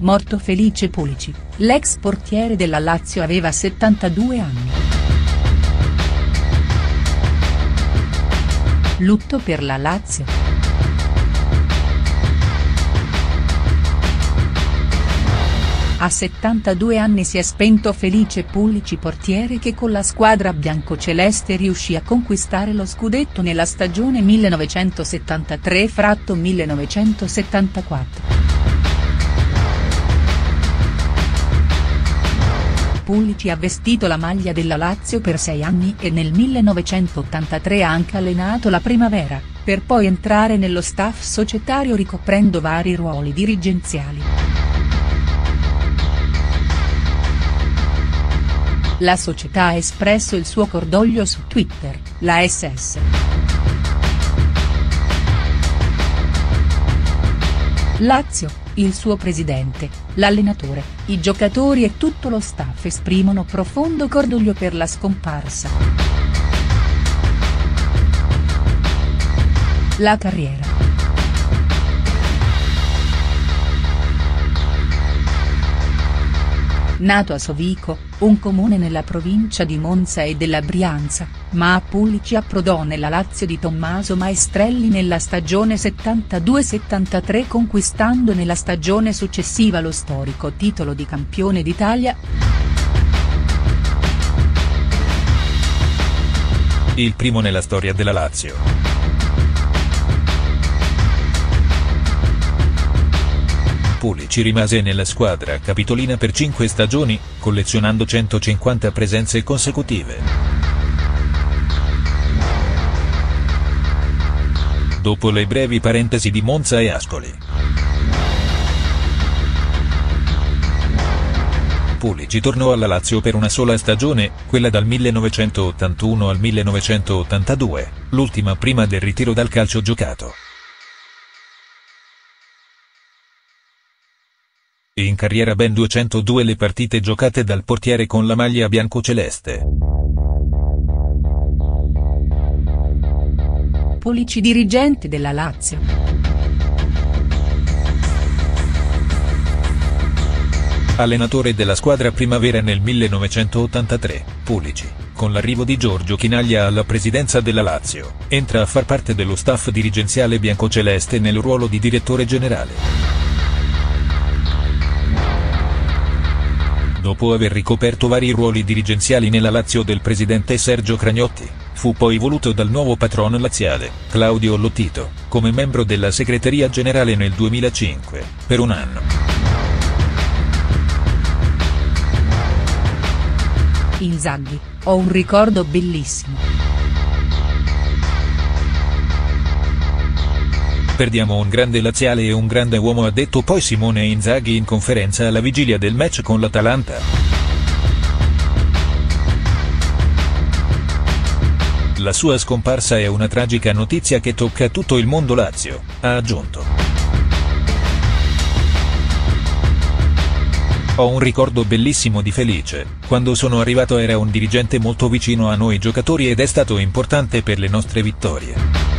Morto Felice Pulici, l'ex portiere della Lazio aveva 72 anni. Lutto per la Lazio. A 72 anni si è spento Felice Pulici, portiere che con la squadra biancoceleste riuscì a conquistare lo scudetto nella stagione 1973-1974. Pulici ha vestito la maglia della Lazio per 6 anni e nel 1983 ha anche allenato la Primavera, per poi entrare nello staff societario ricoprendo vari ruoli dirigenziali. La società ha espresso il suo cordoglio su Twitter, la SS. Lazio, il suo presidente, l'allenatore, i giocatori e tutto lo staff esprimono profondo cordoglio per la scomparsa. La carriera. Nato a Sovico, un comune nella provincia di Monza e della Brianza, ma a Pulici approdò nella Lazio di Tommaso Maestrelli nella stagione 72-73 conquistando nella stagione successiva lo storico titolo di campione d'Italia. Il primo nella storia della Lazio. Pulici rimase nella squadra capitolina per 5 stagioni, collezionando 150 presenze consecutive. Dopo le brevi parentesi di Monza e Ascoli. Pulici tornò alla Lazio per una sola stagione, quella dal 1981 al 1982, l'ultima prima del ritiro dal calcio giocato. In carriera ben 202 le partite giocate dal portiere con la maglia biancoceleste. Pulici dirigente della Lazio. Allenatore della squadra Primavera nel 1983, Pulici, con l'arrivo di Giorgio Chinaglia alla presidenza della Lazio, entra a far parte dello staff dirigenziale biancoceleste nel ruolo di direttore generale. Dopo aver ricoperto vari ruoli dirigenziali nella Lazio del presidente Sergio Cragnotti, fu poi voluto dal nuovo patrono laziale, Claudio Lotito, come membro della segreteria generale nel 2005, per un anno. Inzaghi, ho un ricordo bellissimo. Perdiamo un grande laziale e un grande uomo, ha detto poi Simone Inzaghi in conferenza alla vigilia del match con l'Atalanta. La sua scomparsa è una tragica notizia che tocca tutto il mondo Lazio, ha aggiunto. Ho un ricordo bellissimo di Felice, quando sono arrivato era un dirigente molto vicino a noi giocatori ed è stato importante per le nostre vittorie.